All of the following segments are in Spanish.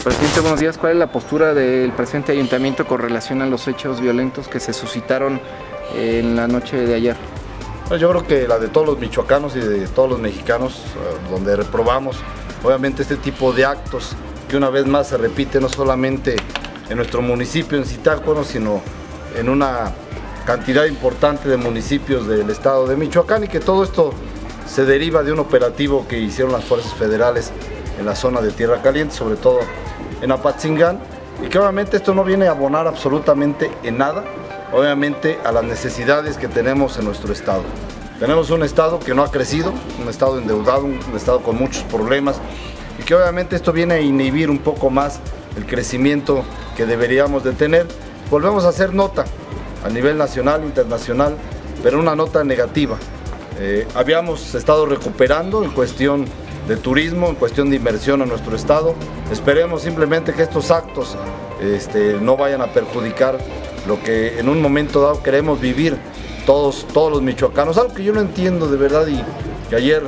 Presidente, buenos días. ¿Cuál es la postura del presente ayuntamiento con relación a los hechos violentos que se suscitaron en la noche de ayer? Yo creo que la de todos los michoacanos y de todos los mexicanos, donde reprobamos obviamente este tipo de actos que una vez más se repite no solamente en nuestro municipio, en Zitácuaro, sino en una cantidad importante de municipios del estado de Michoacán, y que todo esto se deriva de un operativo que hicieron las fuerzas federales en la zona de Tierra Caliente, sobre todo en Apatzingán, y que obviamente esto no viene a abonar absolutamente en nada, obviamente, a las necesidades que tenemos en nuestro estado. Tenemos un estado que no ha crecido, un estado endeudado, un estado con muchos problemas, y que obviamente esto viene a inhibir un poco más el crecimiento que deberíamos de tener. Volvemos a hacer nota a nivel nacional, internacional, pero una nota negativa. Habíamos estado recuperando en cuestión de turismo, en cuestión de inversión en nuestro estado. Esperemos simplemente que estos actos no vayan a perjudicar lo que en un momento dado queremos vivir todos los michoacanos. Algo que yo no entiendo de verdad, y que ayer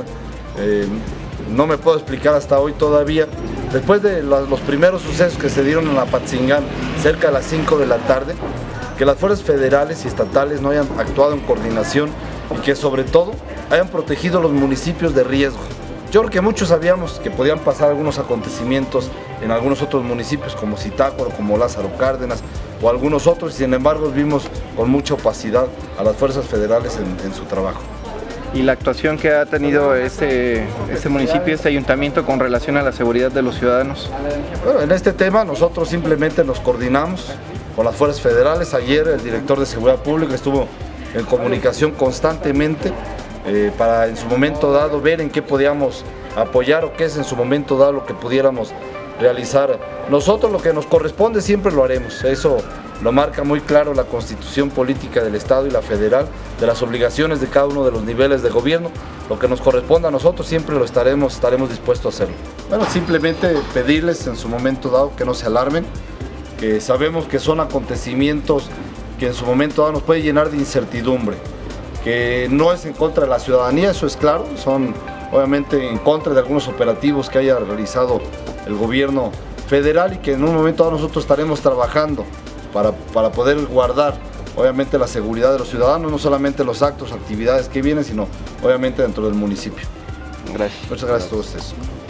no me puedo explicar hasta hoy todavía. Después de los primeros sucesos que se dieron en Apatzingán cerca de las 5 de la tarde, que las fuerzas federales y estatales no hayan actuado en coordinación y que sobre todo hayan protegido los municipios de riesgo. Yo creo que muchos sabíamos que podían pasar algunos acontecimientos en algunos otros municipios como Zitácuaro, como Lázaro Cárdenas o algunos otros, y sin embargo vimos con mucha opacidad a las fuerzas federales en su trabajo. ¿Y la actuación que ha tenido este municipio, este ayuntamiento, con relación a la seguridad de los ciudadanos? Bueno, en este tema nosotros simplemente nos coordinamos con las fuerzas federales. Ayer el director de Seguridad Pública estuvo en comunicación constantemente para en su momento dado ver en qué podíamos apoyar o qué es en su momento dado lo que pudiéramos realizar. Nosotros lo que nos corresponde siempre lo haremos, eso lo marca muy claro la Constitución Política del Estado y la Federal, de las obligaciones de cada uno de los niveles de gobierno. Lo que nos corresponde a nosotros siempre lo estaremos dispuestos a hacerlo. Bueno, simplemente pedirles en su momento dado que no se alarmen, que sabemos que son acontecimientos que en su momento dado nos puede llenar de incertidumbre, que no es en contra de la ciudadanía, eso es claro, son obviamente en contra de algunos operativos que haya realizado el gobierno federal, y que en un momento dado nosotros estaremos trabajando para poder guardar obviamente la seguridad de los ciudadanos, no solamente los actos, actividades que vienen, sino obviamente dentro del municipio. Gracias. Muchas gracias a todos ustedes.